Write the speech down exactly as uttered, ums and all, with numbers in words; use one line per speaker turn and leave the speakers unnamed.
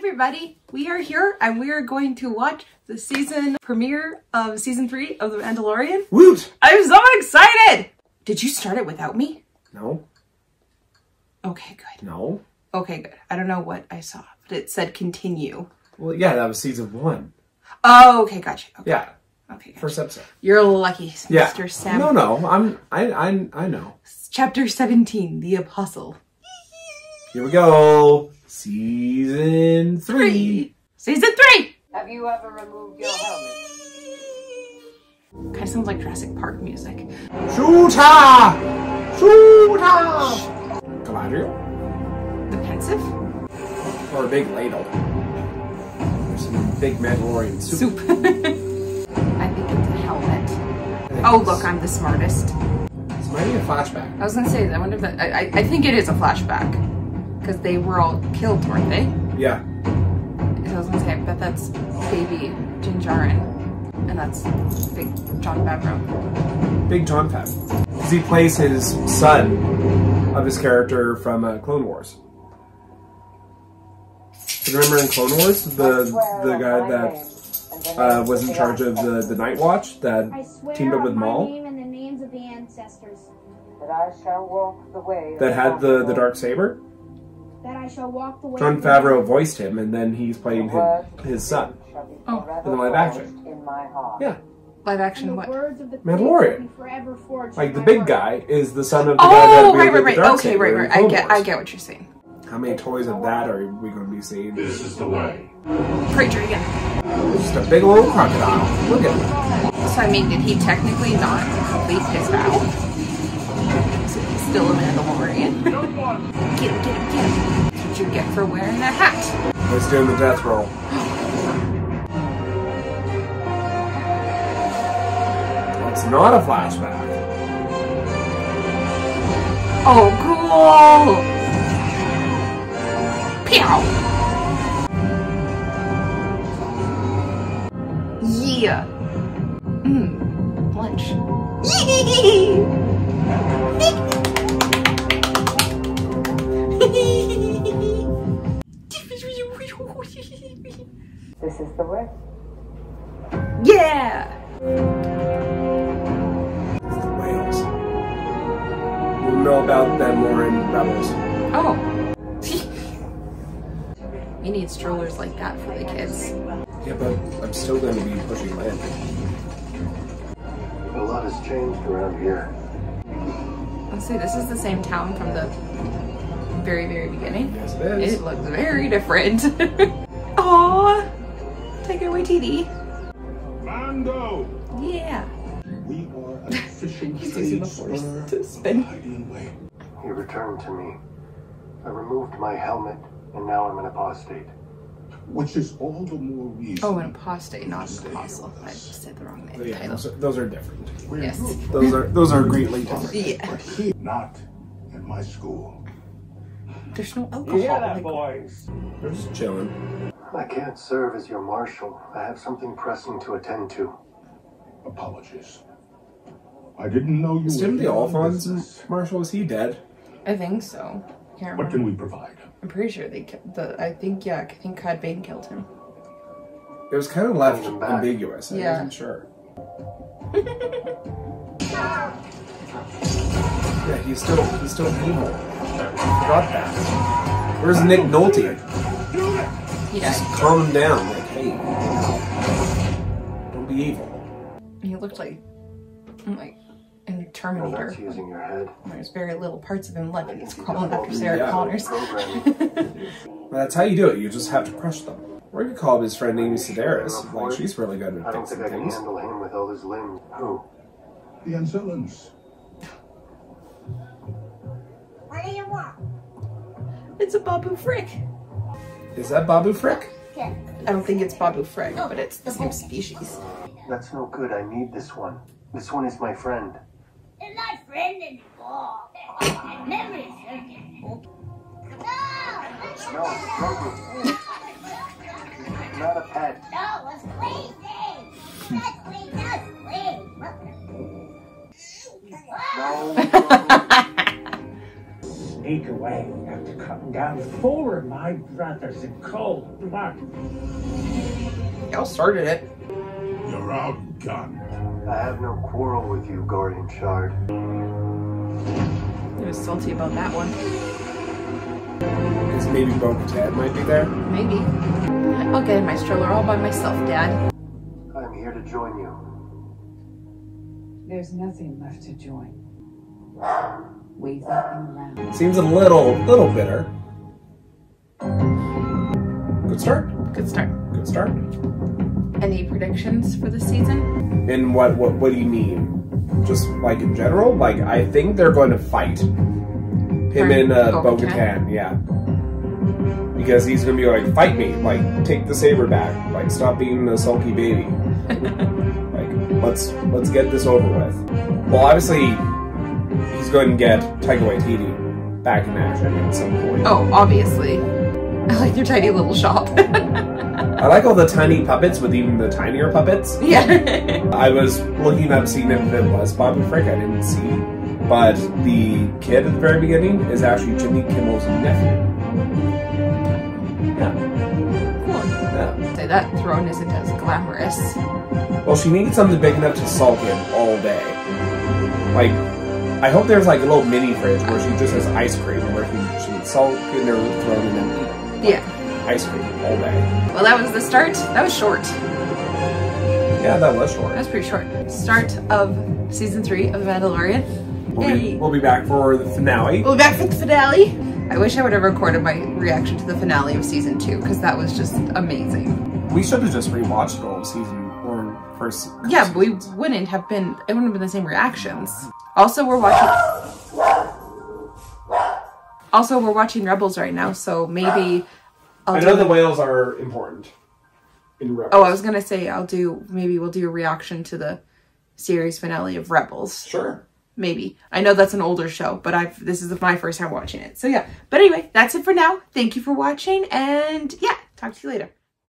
everybody, we are here and we are going to watch the season premiere of season three of The Mandalorian.
Woot!
I'm so excited! Did you start it without me?
No.
Okay, good.
No.
Okay, good. I don't know what I saw, but it said continue.
Well, yeah, that was season one.
Oh, okay, gotcha. Okay.
Yeah.
Okay, gotcha.
First episode.
You're lucky, Mister
Yeah.
Sam.
No, no, I'm, I, I, I know.
Chapter seventeen, The Apostle.
Here we go. Season three.
Season three!
Have you ever removed your helmet?
Kind of sounds like Jurassic Park music.
Shooter! Shooter! Galadriel?
The Pensive?
Or a big ladle. There's some big Mandalorian soup.
Soup. I think it's a helmet. Oh, look, I'm the smartest.
This might be a flashback.
I was gonna say, I wonder if that, I, I, I think it is a flashback. Because they were all killed, weren't they?
Yeah.
I was gonna say, I bet that's baby Din Djarin. And that's big Jon Favreau.
Big Jon Favreau. Because he plays his son of his character from uh, Clone Wars. Do you remember in Clone Wars, the the guy that uh, was in charge of the, the Night Watch that teamed up with Maul?
Name and the names of the ancestors.
That I shall walk the way.
That had the, the dark saber?
That I shall walk the way.
Jon Favreau voiced him, and then he's playing his, his son.
Oh.
In the live action.
In my heart.
Live
Yeah.
And
action
the
what?
words of the
Mandalorian.
will be forever forged
Like
in
the
my
big
heart.
guy is the son of the guy that
Oh, right,
wielded
right,
the
right.
dark
Okay,
saber
right,
in
right. I
Clone
get,
Wars.
I get what you're saying.
How many toys of that are we going to be seeing?
This is the way.
Preacher again.
It's just a big old crocodile. Look at him.
So I mean, did he technically not complete his vow? So he's still a Mandalorian. Get him, get him, get him. That's what you get for wearing that hat.
Let's do the death roll. It's not a flashback.
Oh, cool! Pew! Yeah. Mmm. Lunch.
This is the way.
Yeah!
Whales. We'll know about them more in Rebels.
Oh. We need strollers like that for the kids.
Yeah, but I'm still going to be pushing land.
A lot has changed around here.
Let's see, this is the same town from the very, very beginning.
Yes, it is.
It looks very different. Aww. Take it away, T D.
Mando!
Yeah.
We are an efficient
He's using the force to spin.
He returned to me. I removed my helmet, and now I'm an apostate. Which is all the more reason.
Oh, an apostate, not an apostle. I just said the wrong name.
But yeah,
title.
those are, those are different.
Yes.
Those are those are greatly different.
Yeah.
But he, not in my school.
There's no alcohol. like-
boys?
They're just chilling.
I can't serve as your marshal. I have something pressing to attend to.
Apologies. I didn't know you
Is
were
Timothy
in on
Olyphant's
business.
Marshal? Is he dead?
I think so. Can't
What
remember.
can we provide?
I'm pretty sure they ki- the I think yeah, I think Cad Bane killed him.
It was kind of left
Bring him back.
ambiguous. I
Yeah.
wasn't sure. Yeah, he's still he's still evil. I forgot that. Where's Nick Nolte?
Yeah.
Just calm him down. Like, hey, don't be evil.
He looked like like in
Well,
Terminator.
that's using your head.
There's very little parts of him left and he's
I can
crawling
see
after Sarah
Yeah.
Connors.
Programming.
Well, that's how you do it. You just have to crush them. Or you could call up his friend Amy Sedaris. Like, she's really good
I
at
don't
fixing
think I can
things.
handle him with all his limbs. Who?
The Ancillans.
What do you want?
It's a Babu Frick.
Is that Babu Frick?
Okay.
I don't think it's Babu Frick, but it's the same species.
That's no good. I need this one. This one is my friend.
It's not friend anymore. Memory circuit. No!
No, Grogu. Not a pet.
No, it's crazy. That's crazy. That's crazy.
No.
Hate to away after cutting down four of my brothers in cold blood.
Y'all started it.
You're outgunned.
I have no quarrel with you, Guardian Shard.
He was salty about that one.
Because maybe Bo-Katan might be there.
Maybe. I'll get in my stroller all by myself, Dad.
I'm here to join you.
There's nothing left to join. Waving around.
Seems a little, little bitter. Good start.
Good start.
Good start.
Any predictions for the season?
And what, what, what do you mean? Just like in general? Like, I think they're going to fight. Him
For
and uh,
Bo-Katan?
Bo-Katan, yeah. Because he's going to be like, fight me. Like, take the saber back. Like, stop being a sulky baby. Like, let's let's get this over with. Well, obviously, he's going to get Taika Waititi back in action at some point.
Oh, obviously. I like their tiny little shop.
I like all the tiny puppets with even the tinier puppets.
Yeah.
I was looking up seeing if it was Bobby Frick. I didn't see. But the kid at the very beginning is actually Jimmy Kimmel's nephew. Yeah.
Cool.
Yeah.
Say that throne isn't as glamorous.
Well, she needs something big enough to sulk in all day. Like, I hope there's like a little mini fridge where she just has ice cream where she, she can sulk in her throne and then eat
Yeah.
ice cream all day.
Well, that was the start. That was short.
Yeah, that was short.
That was pretty short. Start of season three of Mandalorian.
We'll be,
Yay.
we'll be back for the finale.
We'll be back for the finale. I wish I would have recorded my reaction to the finale of season two because that was just amazing.
We should have just rewatched the whole season or first.
Yeah, but we wouldn't have been, it wouldn't have been the same reactions. Also, we're watching, also we're watching Rebels right now, so maybe I'll
I
do
know the whales are important in Rebels.
Oh, I was gonna say I'll do, maybe we'll do a reaction to the series finale of Rebels.
Sure.
Maybe. I know that's an older show, but I've this is my first time watching it. So yeah. But anyway, that's it for now. Thank you for watching, and yeah, talk to you later.